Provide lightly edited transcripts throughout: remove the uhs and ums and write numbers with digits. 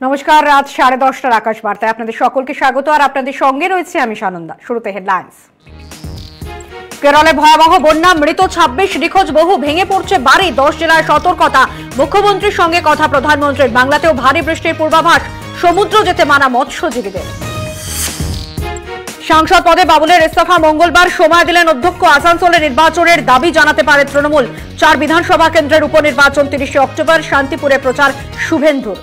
নমস্কার, রাত 10:30টার আকাশ বার্তায় আপনাদের সকলকে স্বাগত। আর আপনাদের সঙ্গে রয়েছে আমি সানন্দা। শুরুতে হেডলাইন্স। কেরলে ভয়াবহ বন্যা, মৃত 26, নিখোঁজ বহু, ভেঙে পড়ছে বাড়ি, 10 জেলায় সতর্কতা। মুখ্যমন্ত্রীর সঙ্গে কথা প্রধানমন্ত্রীর। বাংলাতেও ভারী বৃষ্টির পূর্বাভাস, সমুদ্র যেতে মানা মৎস্যজীবীদের। সাংসদ পদে বাবুলের ইস্তফা মঙ্গলবার, সময় দিলেন অধ্যক্ষ। আসানসোলে নির্বাচনের দাবি জানাতে পারে তৃণমূল। 4 বিধানসভা কেন্দ্রের উপনির্বাচন 30 অক্টোবর। শান্তিপুরে প্রচার শুভেন্দুর।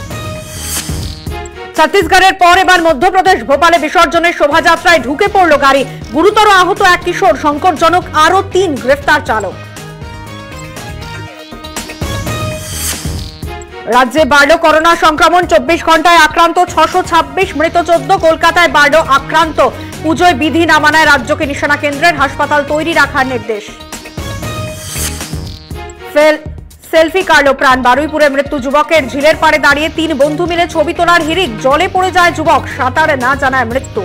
ছত্তিশগড়ের পর এবার মধ্যপ্রদেশ, ভোপালে বিসর্জনের শোভাযাত্রায় ঢুকে পড়ল গাড়ি। গুরুতর আহত এক কিশোর, সংকটজনক আরো 3, গ্রেফতার চালক। রাজ্যে বাড়ল করোনা সংক্রমণ, 24 ঘন্টায় আক্রান্ত 626, মৃত 14। কলকাতায় বাড়ল আক্রান্ত। পুজোয় বিধি না মানায় রাজ্যকে নিশানা কেন্দ্রের, হাসপাতাল তৈরি রাখার নির্দেশ। সেলফি কাটল প্রাণ, বারুইপুরে মৃত্যু যুবকের। ঝিলের পাড়ে দাঁড়িয়ে 3 বন্ধু মিলে ছবি তোলার হিড়িক, জলে পড়ে যায় যুবক, সাঁতার না জানায় মৃত্যু।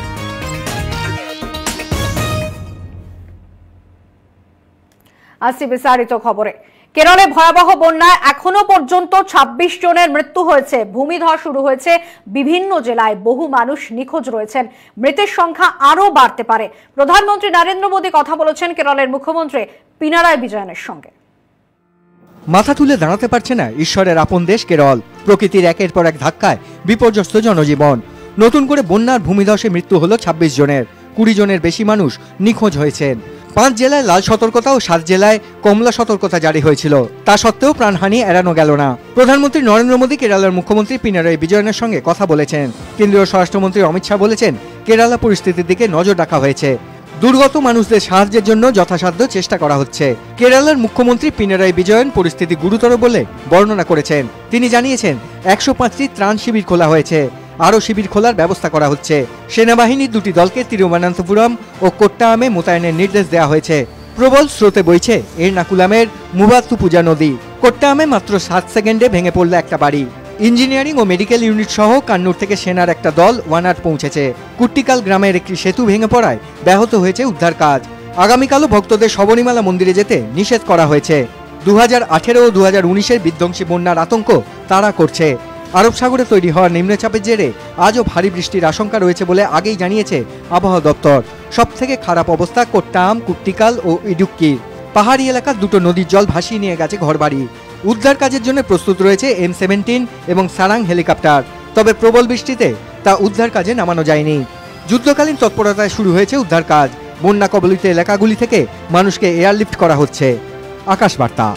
আসছি বিস্তারিত খবরে। কেরলে ভয়াবহ বন্যায় এখনো পর্যন্ত 26 জনের মৃত্যু হয়েছে। ভূমিধস শুরু হয়েছে বিভিন্ন জেলায়, বহু মানুষ নিখোঁজ রয়েছেন। মৃতের সংখ্যা আরো বাড়তে পারে। প্রধানমন্ত্রী নরেন্দ্র মোদী কথা বলেছেন কেরলের মুখ্যমন্ত্রী পিনারাই বিজয়নের সঙ্গে। মাথা তুলে দাঁড়াতে পারছে না ঈশ্বরের আপন দেশ কেরল। প্রকৃতির একের পর এক ধাক্কায় বিপর্যস্ত জনজীবন। নতুন করে বন্যার ভূমিধসে মৃত্যু হলো 26 জনের। 20 জনের বেশি মানুষ নিখোঁজ হয়েছেন। 5 জেলায় লাল সতর্কতা ও 7 জেলায় কমলা সতর্কতা জারি হয়েছিল। তা সত্ত্বেও প্রাণহানি এড়ানো গেল না। প্রধানমন্ত্রী নরেন্দ্র মোদী কেরালার মুখ্যমন্ত্রী পিনারাই বিজয়নের সঙ্গে কথা বলেছেন। কেন্দ্রীয় স্বরাষ্ট্রমন্ত্রী অমিত শাহ বলেছেন, কেরালা পরিস্থিতির দিকে নজর রাখা হয়েছে। দুর্গত মানুষদের সাহায্যের জন্য যথাসাধ্য চেষ্টা করা হচ্ছে। কেরালার মুখ্যমন্ত্রী পিনারাই বিজয়ন পরিস্থিতি গুরুতর বলে বর্ণনা করেছেন। তিনি জানিয়েছেন, 105টি ত্রাণ শিবির খোলা হয়েছে, আরও শিবির খোলার ব্যবস্থা করা হচ্ছে। সেনাবাহিনীর 2টি দলকে তিরুবনন্তপুরম ও কোট্টায়ামে মোতায়েনের নির্দেশ দেওয়া হয়েছে। প্রবল স্রোতে বইছে এর্নাকুলামের মুভাত্তুপুজা নদী। কোট্টায়ামে মাত্র 7 সেকেন্ডে ভেঙে পড়ল একটা বাড়ি। ইঞ্জিনিয়ারিং ও মেডিকেল ইউনিট সহ কান্নুর থেকে সেনার একটা দল ওয়ানাড পৌঁছেছে। কুট্টিকাল গ্রামের একটি সেতু ভেঙে পড়ায় ব্যাহত হয়েছে উদ্ধার কাজ। আগামীকালও ভক্তদের শবরীমালা মন্দিরে যেতে নিষেধ করা হয়েছে। 2018 ও 2019-এর বিধ্বংসী বন্যার আতঙ্ক তাড়া করছে। আরব সাগরে তৈরি হওয়া নিম্নচাপের জেরে আজও ভারী বৃষ্টির আশঙ্কা রয়েছে বলে আগেই জানিয়েছে আবহাওয়া দপ্তর। সবথেকে খারাপ অবস্থা কোট্টায়াম, কুট্টিকাল ও ইডুক্কির। পাহাড়ি এলাকার 2টো নদীর জল ভাসিয়ে নিয়ে গেছে ঘরবাড়ি। উদ্ধার কাজের জন্য প্রস্তুত রয়েছে M17 এবং সারাং হেলিকপ্টার। তবে প্রবল বৃষ্টিতে তা উদ্ধার কাজে নামানো যায়নি। যুদ্ধকালীন তৎপরতায় শুরু হয়েছে উদ্ধার কাজ। বন্যা কবলিত এলাকাগুলি থেকে মানুষকে এয়ারলিফট করা হচ্ছে। আকাশ বার্তা।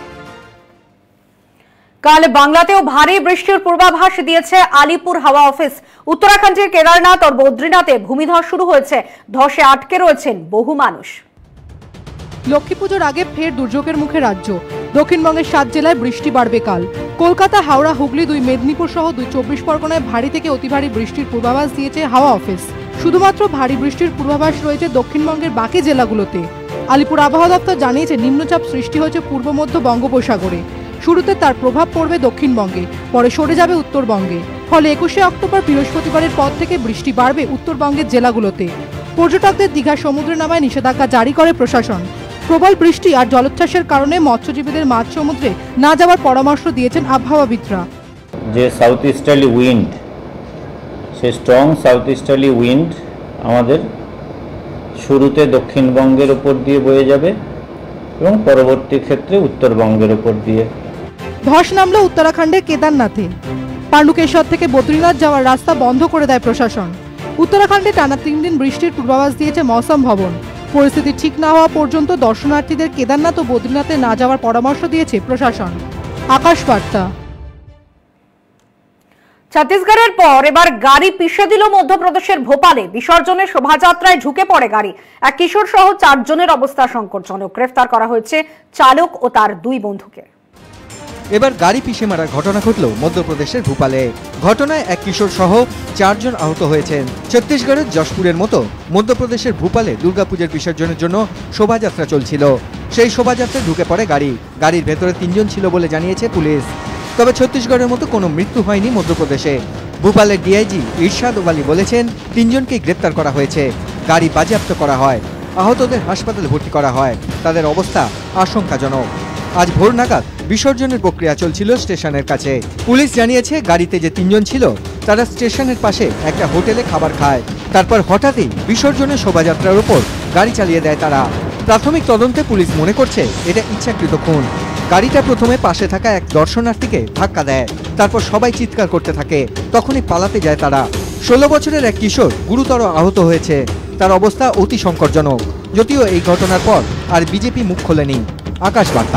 কাল বাংলাতেও ভারী বৃষ্টির পূর্বাভাস দিয়েছে আলিপুর হাওয়া অফিস। উত্তরাখণ্ডের কেদারনাথ ও বদ্রীনাথে ভূমিধস শুরু হয়েছে। ধসে আটকে রয়েছেন বহু মানুষ। লক্ষ্মী পুজোর আগে ফের দুর্যোগের মুখে রাজ্য। দক্ষিণবঙ্গের 7 জেলায় বৃষ্টি বাড়বে কাল। কলকাতা, হাওড়া, হুগলি, 2 মেদিনীপুর সহ 2 24 পরগনায় ভারী থেকে অতি ভারী বৃষ্টির পূর্বাভাস দিয়েছে হাওয়া অফিস। শুধুমাত্র ভারী বৃষ্টির পূর্বাভাস রয়েছে দক্ষিণবঙ্গের বাকি জেলাগুলোতে। আলিপুর আবহাওয়া দপ্তর জানিয়েছে, নিম্নচাপ সৃষ্টি হয়েছে পূর্ব মধ্য বঙ্গোপসাগরে। শুরুতে তার প্রভাব পড়বে দক্ষিণবঙ্গে, পরে সরে যাবে উত্তরবঙ্গে। ফলে 21 অক্টোবর বৃহস্পতিবারের পর থেকে বৃষ্টি বাড়বে উত্তরবঙ্গের জেলাগুলোতে। পর্যটকদের দীঘা সমুদ্রে নামায় নিষেধাজ্ঞা জারি করে প্রশাসন। প্রবল বৃষ্টি আর জলোচ্ছ্বাসের কারণে মৎস্যজীবীদের মাঝ সমুদ্রে না যাওয়ার পরামর্শ দিয়েছেন আবহাওয়াবিদরা। যে সাউথ ইস্টার্লি উইন্ড, সে স্ট্রং সাউথ ইস্টার্লি উইন্ড আমাদের শুরুতে দক্ষিণবঙ্গের উপর দিয়ে বয়ে যাবে এবং পরবর্তী ক্ষেত্রে উত্তরবঙ্গের উপর দিয়ে। ধস নামলো উত্তরাখণ্ডের কেদারনাথে। পাণ্ডুকেশ্বর থেকে বদ্রীনাথ যাওয়ার রাস্তা বন্ধ করে দেয় প্রশাসন। উত্তরাখণ্ডে টানা 3 দিন বৃষ্টির পূর্বাভাস দিয়েছে মৌসম ভবন। পরিস্থিতি ঠিক না হওয়া পর্যন্ত দর্শনার্থীদের কেদারনাথ ও বদ্রীনাথে না যাওয়ার পরামর্শ দিয়েছে প্রশাসন। আকাশ বার্তা। ছত্তিশগড়ের পর এবার গাড়ি পিষে দিল মধ্যপ্রদেশের ভোপালে। বিসর্জনের শোভাযাত্রায় ঢুকে পড়ে গাড়ি। এক কিশোর সহ 4 জনের অবস্থা সংকটজনক। গ্রেফতার করা হয়েছে চালক ও তার 2 বন্ধুকে। এবার গাড়ি পিষে মারার ঘটনা ঘটল মধ্যপ্রদেশের ভোপালে। ঘটনায় এক কিশোর সহ 4 জন আহত হয়েছেন। ছত্তিশগড়ের যশপুরের মতো মধ্যপ্রদেশের ভোপালে দুর্গাপূজার বিসর্জনের জন্য শোভাযাত্রা চলছিল। সেই শোভাযাত্রায় ঢুকে পড়ে গাড়ি। গাড়ির ভেতরে 3 জন ছিল বলে জানিয়েছে পুলিশ। তবে ছত্তিশগড়ের মতো কোনো মৃত্যু হয়নি মধ্যপ্রদেশে। ভোপালের ডিআইজি ইরশাদ ওয়ালি বলেছেন, 3 জনকে গ্রেপ্তার করা হয়েছে। গাড়ি বাজেয়াপ্ত করা হয়। আহতদের হাসপাতালে ভর্তি করা হয়। তাদের অবস্থা আশঙ্কাজনক। আজ ভোর নাগাদ বিসর্জনের প্রক্রিয়া চলছিল স্টেশনের কাছে। পুলিশ জানিয়েছে গাড়িতে যে 3 জন ছিল তারা স্টেশনের পাশে একটা হোটেলে খাবার খায়। তারপর হঠাৎই বিসর্জনের শোভাযাত্রার উপর গাড়ি চালিয়ে দেয় তারা। প্রাথমিক তদন্তে পুলিশ মনে করছে এটা ইচ্ছাকৃত খুন। গাড়িটা প্রথমে পাশে থাকা এক দর্শনার্থীকে ধাক্কা দেয়, তারপর সবাই চিৎকার করতে থাকে। তখনই পালাতে যায় তারা। 16 বছরের এক কিশোর গুরুতর আহত হয়েছে, তার অবস্থা অতি সংকটজনক। যদিও এই ঘটনার পর আর বিজেপি মুখ খোলেনি। আকাশ বার্তা।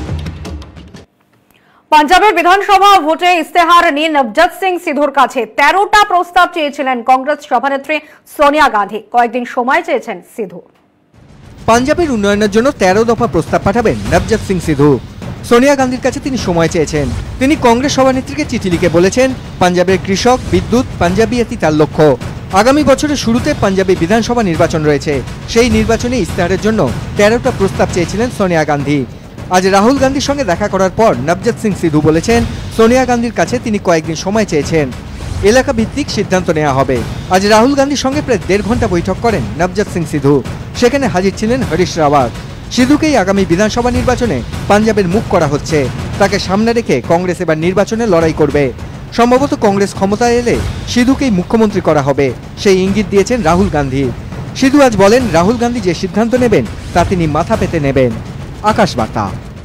পাঞ্জাবের বিধানসভা ভোটে ইস্তেহার নিয়ে নবজোৎ সিং সিধুর কাছে 13টা প্রস্তাব চেয়েছিলেন কংগ্রেস সভানেত্রী সোনিয়া গান্ধী। কয়েকদিন সময় চেয়েছেন সিধু। পাঞ্জাবের উন্নয়নের জন্য 13 দফা প্রস্তাব পাঠাবেন নবজোৎ সিং সিধু। সোনিয়া গান্ধীর কাছে তিনি সময় চেয়েছেন। তিনি কংগ্রেস সভানেত্রীকে চিঠি লিখে বলেছেন, পাঞ্জাবের কৃষক, বিদ্যুৎ, পাঞ্জাবিয়াতি তার লক্ষ্য। আগামী বছরের শুরুতে পাঞ্জাবে বিধানসভা নির্বাচন রয়েছে। সেই নির্বাচনে ইস্তেহারের জন্য 13টা প্রস্তাব চেয়েছিলেন সোনিয়া গান্ধী। আজ রাহুল গান্ধীর সঙ্গে দেখা করার পর নবজোৎ সিং সিধু বলেছেন, সোনিয়া গান্ধীর কাছে তিনি কয়েকদিন সময় চেয়েছেন। এলাকা ভিত্তিক সিদ্ধান্ত নেওয়া হবে। আজ রাহুল গান্ধীর সঙ্গে প্রায় 1.5 ঘন্টা বৈঠক করেন নবজোৎ সিং সিধু। সেখানে হাজির ছিলেন হরিশ রাওয়াত। সিধুকেই আগামী বিধানসভা নির্বাচনে পাঞ্জাবের মুখ করা হচ্ছে। তাকে সামনে রেখে কংগ্রেস এবার নির্বাচনে লড়াই করবে। সম্ভবত কংগ্রেস ক্ষমতায় এলে সিধুকেই মুখ্যমন্ত্রী করা হবে, সেই ইঙ্গিত দিয়েছেন রাহুল গান্ধী। সিধু আজ বলেন, রাহুল গান্ধী যে সিদ্ধান্ত নেবেন তা তিনি মাথা পেতে নেবেন। আকাশ বার্তা।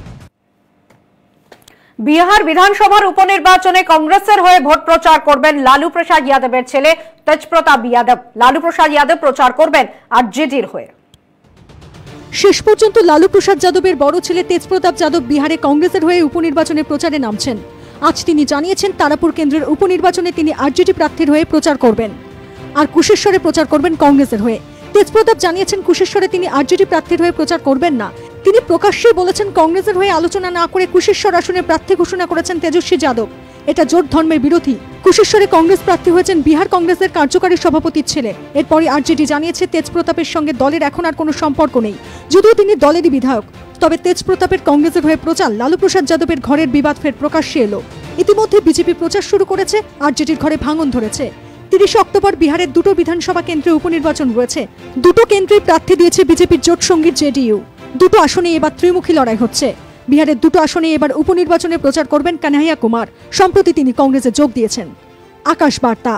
বিহার বিধানসভার উপনির্বাচনে কংগ্রেসের হয়ে ভোট প্রচার করবেন লালু প্রসাদ যাদবের ছেলে তেজপ্রতাপ যাদব। লালু প্রসাদ যাদব প্রচার করবেন আরজেডির হয়ে। শেষ পর্যন্ত লালু প্রসাদ যাদবের বড় ছেলে তেজপ্রতাপ যাদব বিহারে কংগ্রেসের হয়ে উপনির্বাচনে প্রচারে নামছেন। আজ তিনি জানিয়েছেন, তারাপুর কেন্দ্রের উপনির্বাচনে তিনি আরজেডি প্রার্থীর হয়ে প্রচার করবেন, আর কুশেশ্বরে প্রচার করবেন কংগ্রেসের হয়ে। তেজপ্রতাপ জানিয়েছেন, কুশেশ্বরে তিনি আরজেডি প্রার্থীর হয়ে প্রচার করবেন না। তিনি প্রকাশ্যেই বলেছেন, কংগ্রেসের হয়ে আলোচনা না করে কুশেশ্বর আসনে প্রার্থী ঘোষণা করেছেন তেজস্বী যাদব। এটা জোট ধর্মের বিরোধী। কুশেশ্বরে কংগ্রেস প্রার্থী হয়েছেন বিহার কংগ্রেসের কার্যকারী সভাপতির ছেলে। এরপরই আরজেডি জানিয়েছে, তেজপ্রতাপের সঙ্গে দলের এখন আর কোনো সম্পর্ক নেই, যদিও তিনি দলেরই বিধায়ক। তবে তেজপ্রতাপের কংগ্রেসের হয়ে প্রচার লালু প্রসাদ যাদবের ঘরের বিবাদ ফের প্রকাশ্যে এলো। ইতিমধ্যে বিজেপি প্রচার শুরু করেছে, আরজেডির ঘরে ভাঙন ধরেছে। 30 অক্টোবর বিহারের 2টো বিধানসভা কেন্দ্রে উপনির্বাচন রয়েছে। 2টো কেন্দ্রেই প্রার্থী দিয়েছে বিজেপির জোট সঙ্গী জেডিইউ। 2টো আসনে এবার ত্রিমুখী লড়াই হচ্ছে। বিহারের 2টো আসনে এবার উপনির্বাচনে প্রচার করবেন কানাইয়া কুমার। সম্প্রতি তিনি কংগ্রেসে যোগ দিয়েছেন। আকাশ বার্তা।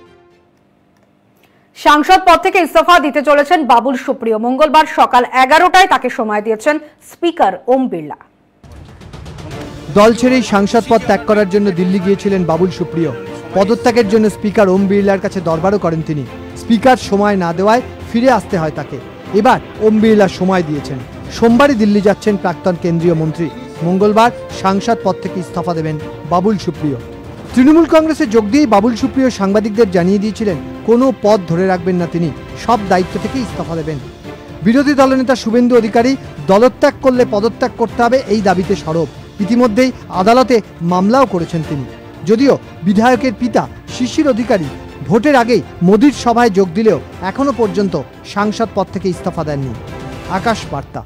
সাংসদ পদ থেকে ইস্তফা দিতে চলেছেন বাবুল সুপ্রিয়। মঙ্গলবার সকাল 11টায় তাকে সময় দিয়েছেন স্পিকার ওম বিড়লা। দল ছেড়েই সাংসদ পদ ত্যাগ করার জন্য দিল্লি গিয়েছিলেন বাবুল সুপ্রিয়। পদত্যাগের জন্য স্পিকার ওম বিড়লার কাছে দরবারও করেন তিনি। স্পিকার সময় না দেওয়ায় ফিরে আসতে হয় তাকে। এবার ওম বিড়লা সময় দিয়েছেন। সোমবারই দিল্লি যাচ্ছেন প্রাক্তন কেন্দ্রীয় মন্ত্রী। মঙ্গলবার সাংসদ পদ থেকে ইস্তফা দেবেন বাবুল সুপ্রিয়। তৃণমূল কংগ্রেসে যোগ দিয়েই বাবুল সুপ্রিয় সাংবাদিকদের জানিয়ে দিয়েছিলেন, কোনো পদ ধরে রাখবেন না তিনি, সব দায়িত্ব থেকে ইস্তফা দেবেন। বিরোধী দলনেতা শুভেন্দু অধিকারী দলত্যাগ করলে পদত্যাগ করতে হবে এই দাবিতে সরব। ইতিমধ্যেই আদালতে মামলাও করেছেন তিনি। যদিও বিধায়কের পিতা শিশির অধিকারী ভোটের আগেই মোদির সভায় যোগ দিলেও এখনো পর্যন্ত সাংসদ পদ থেকে ইস্তফা দেননি। আকাশ বার্তা।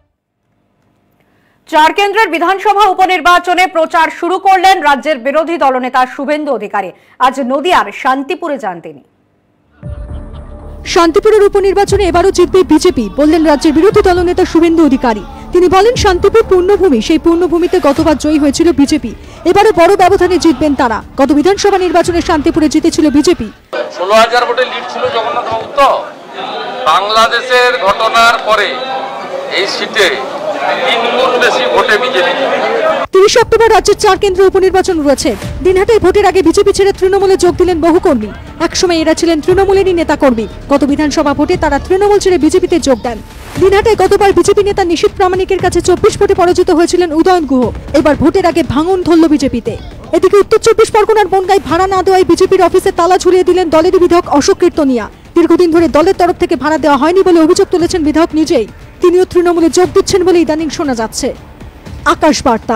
4 কেন্দ্রের বিধানসভা উপনির্বাচনে প্রচার শুরু করলেন রাজ্যের বিরোধী দলনেতা শুভেন্দু অধিকারী। আজ নদিয়ার শান্তিপুরে যান তিনি। শান্তিপুরের উপনির্বাচনে এবারও জিতবে বিজেপি বললেন রাজ্যের বিরোধী দলনেতা শুভেন্দু অধিকারী। তিনি বলেন, শান্তিপুর পূর্ণভূমি, সেই পূর্ণভূমিতে গতবার জয়ী হয়েছিল বিজেপি। এবারও বড় ব্যবধানে জিতবেন তারা। গত বিধানসভা নির্বাচনে শান্তিপুরে জিতেছিল বিজেপি। 16,000 ভোটে লিড ছিল জগন্নাথ বাবু। তো বাংলাদেশের ঘটনার পরে এই সিটে 3 গুণ বেশি ভোটে বিজেপি। 30 অক্টোবর রাজ্যের 4 কেন্দ্রে উপনির্বাচন রয়েছে। দিনহাটায় ভোটের আগে বিজেপি ছেড়ে তৃণমূলে যোগ দিলেন বহু কর্মী। একসময় এরা ছিলেন তৃণমূলেরই নেতাকর্মী। গত বিধানসভা ভোটে তারা তৃণমূল ছেড়ে বিজেপিতে যোগ দেন। দিনহাটায় গতবার বিজেপি নেতা নিশীথ প্রামাণিকের কাছে 24 ভোটে পরাজিত হয়েছিলেন উদয়ন গুহ। এবার ভোটের আগে ভাঙন ধরল বিজেপিতে। এদিকে উত্তর 24 পরগনার বনগাঁয় ভাড়া না দেওয়ায় বিজেপির অফিসে তালা ঝুলিয়ে দিলেন দলেরই বিধায়ক অশোক কীর্তনিয়া। দীর্ঘদিন ধরে দলের তরফ থেকে ভাড়া দেওয়া হয়নি বলে অভিযোগ তুলেছেন বিধায়ক নিজেই। তিনিও তৃণমূলে যোগ দিচ্ছেন বলে ইদানিং শোনা যাচ্ছে। আকাশ বার্তা।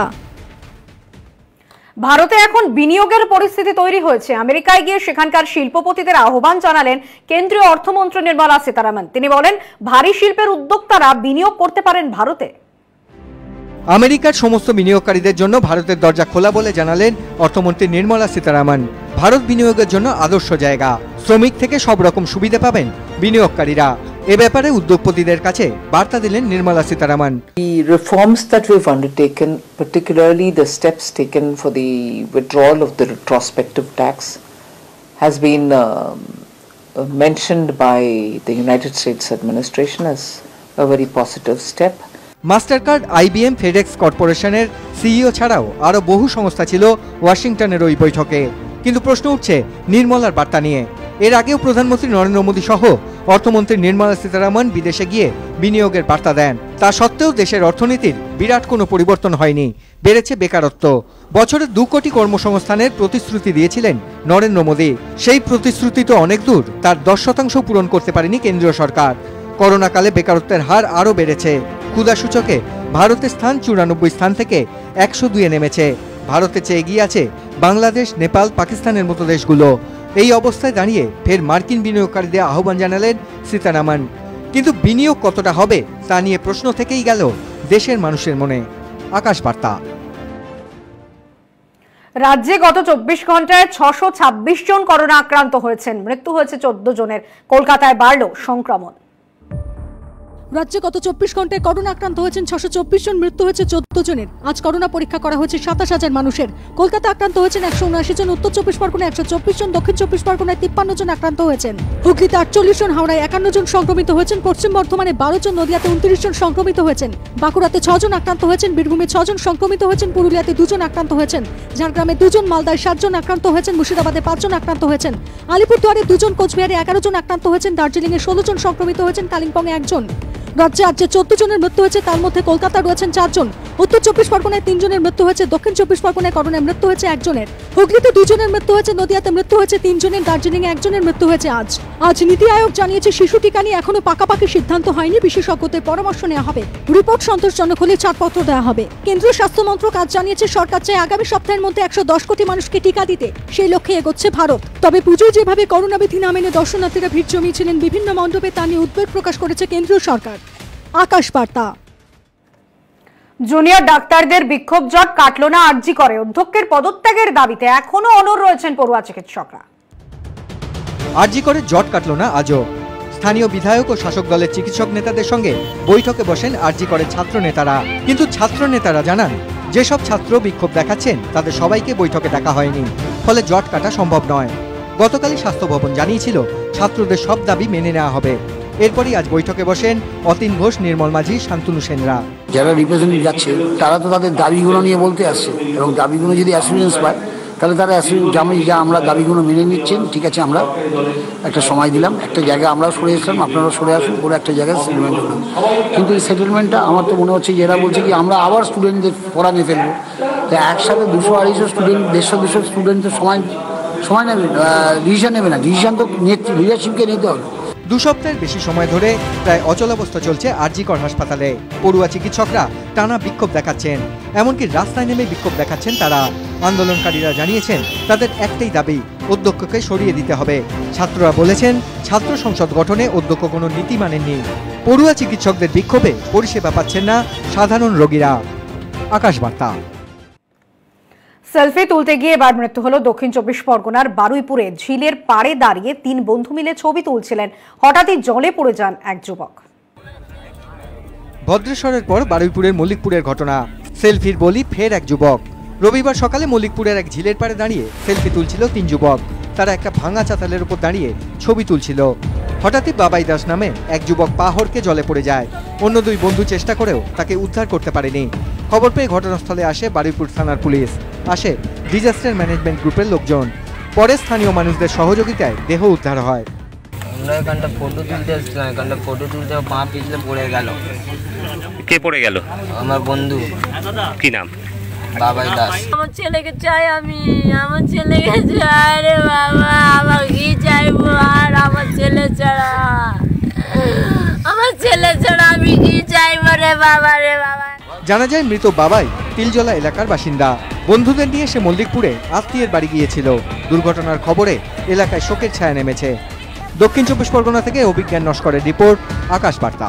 ভারতে এখন বিনিয়োগের পরিস্থিতি তৈরি হয়েছে। আমেরিকায় গিয়ে সেখানকার শিল্পপতিদের আহ্বান জানালেন কেন্দ্রীয় অর্থমন্ত্রী নির্মলা সীতারামন। তিনি বলেন, ভারী শিল্পের উদ্যোক্তারা বিনিয়োগ করতে পারেন ভারতে। আমেরিকার সমস্ত বিনিয়োগকারীদের জন্য ভারতের দরজা খোলা বলে জানালেন অর্থমন্ত্রী নির্মলা সীতারামন। ভারত বিনিয়োগের জন্য আদর্শ জায়গা। শ্রমিক থেকে সব রকম সুবিধা পাবেন বিনিয়োগকারীরা। এ ব্যাপারে উদ্যোগপতিদের কাছে বার্তা দিলেন Nirmala Sitharaman. The reforms that we've undertaken, particularly the steps taken for the withdrawal of the retrospective tax, has been mentioned by the United States administration as a very positive step. Mastercard, IBM, FedEx কর্পোরেশনের CEO ছাড়াও আরও বহু সংস্থা ছিল ওয়াশিংটনের ওই বৈঠকে। কিন্তু প্রশ্ন উঠছে নির্মলার বার্তা নিয়ে। এর আগেও প্রধানমন্ত্রী নরেন্দ্র মোদী সহ অর্থমন্ত্রী নির্মলা সীতারামন বিদেশে গিয়ে বিনিয়োগের বার্তা দেন। তা সত্ত্বেও দেশের অর্থনীতির বিরাট কোনো পরিবর্তন হয়নি, বেড়েছে বেকারত্ব। বছরে 2 কোটি কর্মসংস্থানের প্রতিশ্রুতি দিয়েছিলেন নরেন্দ্র মোদী। সেই প্রতিশ্রুতি তো অনেক দূর, তার 10% পূরণ করতে পারেনি কেন্দ্রীয় সরকার। করোনাকালে বেকারত্বের হার আরও বেড়েছে। ক্ষুধা সূচকে ভারতের স্থান 94 স্থান থেকে 102-এ নেমেছে। ভারতের চেয়ে এগিয়ে আছে বাংলাদেশ, নেপাল, পাকিস্তানের মতো দেশগুলো। এই অবস্থায় দাঁড়িয়ে ফের মার্কিন বিনিয়োগকারীদের আহ্বান জানালেন সীতারামন। কিন্তু বিনিয়োগ কতটা হবে তা নিয়ে প্রশ্ন থেকেই গেল দেশের মানুষের মনে। আকাশ বার্তা। রাজ্যে গত 24 ঘন্টায় 626 জন করোনা আক্রান্ত হয়েছেন, মৃত্যু হয়েছে 14 জনের। কলকাতায় বাড়ল সংক্রমণ। রাজ্যে গত 24 ঘন্টায় করোনা আক্রান্ত হয়েছেন 624 জন, মৃত্যু হয়েছে 14 জনের। আজ করোনা পরীক্ষা করা হয়েছে 27,000 মানুষের। কলকাতা আক্রান্ত হয়েছেন 179 জন, উত্তর 24 পরগনায় 124 জন, দক্ষিণ 24 পরগনায় 53 জন আক্রান্ত হয়েছেন। হুগলিতে 48 জন, হাওড়ায় 51 জন সংক্রমিত হয়েছেন, পশ্চিম বর্ধমানে 12 জন, নদিয়াতে 29 জন সংক্রমিত হয়েছেন, বাঁকুড়াতে 6 জন আক্রান্ত হয়েছেন, বীরভূমে 6 জন সংক্রমিত হয়েছেন, পুরুলিয়াতে 2 জন আক্রান্ত হয়েছেন, ঝাড়গ্রামে 2 জন, মালদায় 7 জন আক্রান্ত হয়েছেন, মুর্শিদাবাদে 5 জন আক্রান্ত হয়েছেন, আলিপুরদুয়ারে 2 জন, কোচবিহারে 11 জন আক্রান্ত হয়েছেন, দার্জিলিংয়ে 16 জন সংক্রমিত হয়েছেন, কালিম্পংয়ে 1 জন। রাজ্যে আজ 14 জনের মৃত্যু হয়েছে, তার মধ্যে কলকাতা রয়েছেন 4 জন, উত্তর 24 পরগনায় 3 জনের মৃত্যু হয়েছে, দক্ষিণ 24 পরগনায় করোনায় মৃত্যু হয়েছে 1 জনের, হুগলিতে 2 জনের মৃত্যু হয়েছে, নদিয়াতে মৃত্যু হয়েছে 3 জনের, দার্জিলিংয়ে 1 জনের মৃত্যু হয়েছে। আজ নীতি আয়োগ জানিয়েছে শিশু টিকা নিয়ে এখনো পাকাপাকি সিদ্ধান্ত হয়নি, বিশেষজ্ঞদের পরামর্শ নেওয়া হবে, রিপোর্ট সন্তোষজনক হলে ছাড়পত্র দেওয়া হবে। কেন্দ্রীয় স্বাস্থ্য মন্ত্রক আজ জানিয়েছে সরকার চায় আগামী সপ্তাহের মধ্যে 110 কোটি মানুষকে টিকা দিতে, সেই লক্ষ্যে এগোচ্ছে ভারত। তবে পুজোয় যেভাবে করোনা বিধি না মেনে দর্শনার্থীরা ভিড় জমিয়েছিলেন বিভিন্ন মণ্ডপে, তা নিয়ে উদ্বেগ প্রকাশ করেছে কেন্দ্রীয় সরকার। আকাশ বার্তা। জুনিয়র ডাক্তারদের বিক্ষোভ জট কাটল না আরজি করে। অধ্যক্ষের পদত্যাগের দাবিতে এখনো অনড় রয়েছেন পড়ুয়া চিকিৎসকরা। আরজি করে জট কাটল না আজও। স্থানীয় বিধায়ক ও শাসক দলের চিকিৎসক নেতাদের সঙ্গে বৈঠকে বসেন আরজি করে ছাত্র নেতারা। কিন্তু ছাত্র নেতারা জানান, যেসব ছাত্র বিক্ষোভ দেখাচ্ছেন তাদের সবাইকে বৈঠকে ডাকা হয়নি, ফলে জট কাটা সম্ভব নয়। গতকালই স্বাস্থ্য ভবন জানিয়েছিল ছাত্রদের সব দাবি মেনে নেওয়া হবে। এরপরই আজ বৈঠকে বসেন অতীন ঘোষ, নির্মল মাঝি, শান্তনু সেনরা। যারা রিপ্রেজেন্টেটিভ যাচ্ছে তারা তো তাদের দাবিগুলো নিয়ে বলতে আসছে, এবং দাবিগুলো যদি অ্যাসুরেন্স পায় তাহলে তারা আমরা দাবিগুলো মেনে নিচ্ছেন, ঠিক আছে, আমরা একটা সময় দিলাম, একটা জায়গায় আমরাও সরে এসলাম, আপনারাও সরে আসুন, করে একটা জায়গায় সেটেলমেন্ট হলো। কিন্তু এই সেটেলমেন্টটা আমার তো মনে হচ্ছে যে এরা বলছে কি আমরা আবার স্টুডেন্টদের পড়ানে ফেলবো। তো একসাথে 200-250 স্টুডেন্ট, 150-200 স্টুডেন্টের সময় নেবে, ডিসিশন নেবে না, ডিসিশন তো লিডারশিপকে নিতে হবে। 2 সপ্তাহের বেশি সময় ধরে প্রায় অচলাবস্থা চলছে আরজিকর হাসপাতালে। পড়ুয়া চিকিৎসকরা টানা বিক্ষোভ দেখাচ্ছেন, এমনকি রাস্তায় নেমে বিক্ষোভ দেখাচ্ছেন তারা। আন্দোলনকারীরা জানিয়েছেন তাদের একটাই দাবি, অধ্যক্ষকে সরিয়ে দিতে হবে। ছাত্ররা বলেছেন ছাত্র সংসদ গঠনে অধ্যক্ষ কোনো নীতি মানেননি। পড়ুয়া চিকিৎসকদের বিক্ষোভে পরিষেবা পাচ্ছেন না সাধারণ রোগীরা। আকাশ বার্তা। সেলফি তুলতে গিয়ে এবার মৃত্যু হলো দক্ষিণ 24 পরগনার বারুইপুরে। ঝিলের পাড়ে দাঁড়িয়ে 3 বন্ধু মিলে ছবি তুলছিলেন, হঠাৎই জলে পড়ে যান এক যুবক। ভদ্রেশ্বরের পর বারুইপুরের মল্লিকপুরের ঘটনা। সেলফির বলি ফের এক যুবক। রবিবার সকালে মল্লিকপুরের এক ঝিলের পাড়ে দাঁড়িয়ে সেলফি তুলছিল 3 যুবক। তারা একটা ভাঙা চাতালের উপর দাঁড়িয়ে ছবি তুলছিল। হঠাৎই বাবাই দাস নামে এক যুবক পা হড়কে জলে পড়ে যায়। অন্য 2 বন্ধু চেষ্টা করেও তাকে উদ্ধার করতে পারেনি। খবর পেয়ে ঘটনাস্থলে আসে বারুইপুর থানার পুলিশ, আসে ডিজাস্টার ম্যানেজমেন্ট গ্রুপের লোকজন। পরে স্থানীয় মানুষদের সহযোগিতায় দেহ উদ্ধার হয়। আমরা এখানটা ফটো তুলতে এসেছিলাম, এখানটা ফটো তুলতে পা পিছলে পড়ে গেল। কে পড়ে গেল? আমার বন্ধু। কি নাম? বাবাই দাস। আমার ছেলেকে চাই, আমি আমার ছেলেকে চাই রে বাবা, আমার কি চাইবো আর আমার ছেলে ছাড়া, আমার ছেলে ছাড়া আমি কি চাইবো রে বাবা রে বাবা। জানা যায় মৃত বাবাই তিলজলা এলাকার বাসিন্দা। বন্ধুদের নিয়ে সে মল্লিকপুরে আত্মীয়ের বাড়ি গিয়েছিল। দুর্ঘটনার খবরে এলাকায় শোকের ছায়া নেমেছে। দক্ষিণ 24 পরগনা থেকে অভিজ্ঞান নস্করের রিপোর্ট, আকাশ বার্তা।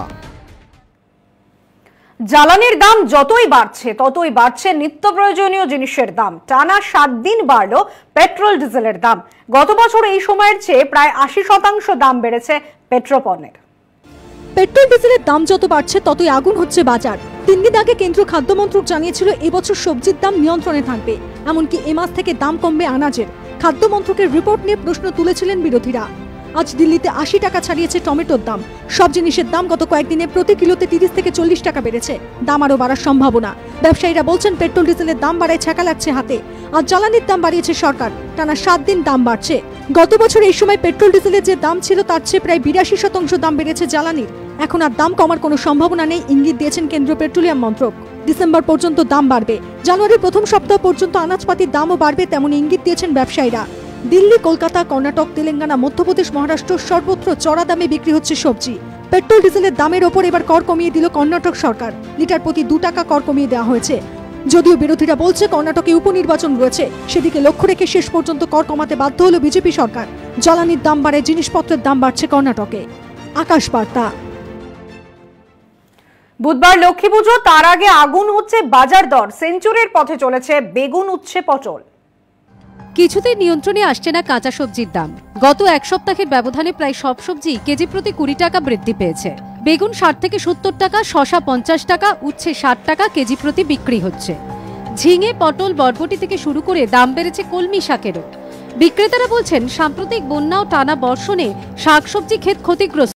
জ্বালানির দাম যতই বাড়ছে ততই বাড়ছে নিত্য প্রয়োজনীয় জিনিসের দাম। টানা 7 দিন বাড়ল পেট্রোল ডিজেলের দাম। গত বছর এই সময়ের চেয়ে প্রায় 80% দাম বেড়েছে পেট্রোপণ্যের। পেট্রোল ডিজেলের দাম যত বাড়ছে ততই আগুন হচ্ছে বাজার। 3 দিন আগে কেন্দ্রীয় খাদ্য মন্ত্রক জানিয়েছিল এবছর সবজির দাম নিয়ন্ত্রণে থাকবে, এমনকি এ মাস থেকে দাম কমবে আনাজের। খাদ্য মন্ত্রকের রিপোর্ট নিয়ে প্রশ্ন তুলেছিলেন বিরোধীরা। আজ দিল্লিতে 80 টাকা ছাড়িয়েছে টমেটোর দাম। সব জিনিসের দাম গত কয়েকদিনে প্রতি কিলোতে 30 থেকে 40 টাকা বেড়েছে। দাম আরও বাড়ার সম্ভাবনা। ব্যবসায়ীরা বলছেন পেট্রোল ডিজেলের দাম বাড়ায় ছ্যাঁকা লাগছে হাতে। আর জ্বালানির দাম বাড়িয়েছে সরকার, টানা 7 দিন দাম বাড়ছে। গত বছর এই সময় পেট্রোল ডিজেলের যে দাম ছিল তার চেয়ে প্রায় 82% দাম বেড়েছে জ্বালানির। এখন আর দাম কমার কোনো সম্ভাবনা নেই, ইঙ্গিত দিয়েছেন কেন্দ্রীয় পেট্রোলিয়াম মন্ত্রক। ডিসেম্বর পর্যন্ত দাম বাড়বে, জানুয়ারির প্রথম সপ্তাহ পর্যন্ত আনাজপাতির দামও বাড়বে তেমন ইঙ্গিত দিয়েছেন ব্যবসায়ীরা। দিল্লি, কলকাতা, কর্ণাটক, তেলেঙ্গানা, মধ্যপ্রদেশ, মহারাষ্ট্র সর্বত্র চড়া দামে বিক্রি হচ্ছে সবজি। পেট্রোল ডিজেলের দামের ওপর এবার কর কমিয়ে দিল কর্ণাটক সরকার। লিটার প্রতি 2 টাকা কর কমিয়ে দেওয়া হয়েছে। যদিও বিরোধীরা বলছে কর্ণাটকে উপনির্বাচন রয়েছে, সেদিকে লক্ষ্য রেখে শেষ পর্যন্ত কর কমাতে বাধ্য হলো বিজেপি সরকার। জ্বালানির দাম বাড়ে, জিনিসপত্রের দাম বাড়ছে কর্ণাটকে। আকাশ বার্তা। বুধবার লক্ষ্মী পুজো, তার আগে আগুন হচ্ছে বাজার দর। সেঞ্চুরির পথে চলেছে বেগুন, উচ্ছে, পটল। কিছুতেই নিয়ন্ত্রণে আসছে না কাঁচা সবজির দাম। গত এক সপ্তাহের ব্যবধানে প্রায় সব সবজি কেজি প্রতি 20 টাকা বৃদ্ধি পেয়েছে। বেগুন 60 থেকে 70 টাকা, শসা 50 টাকা, উচ্ছে 60 টাকা কেজি প্রতি বিক্রি হচ্ছে। ঝিঙে, পটল, বরবটি থেকে শুরু করে দাম বেড়েছে কলমি শাকেরও। বিক্রেতারা বলছেন সাম্প্রতিক বন্যা ও টানা বর্ষণে শাকসবজি ক্ষেত ক্ষতিগ্রস্ত।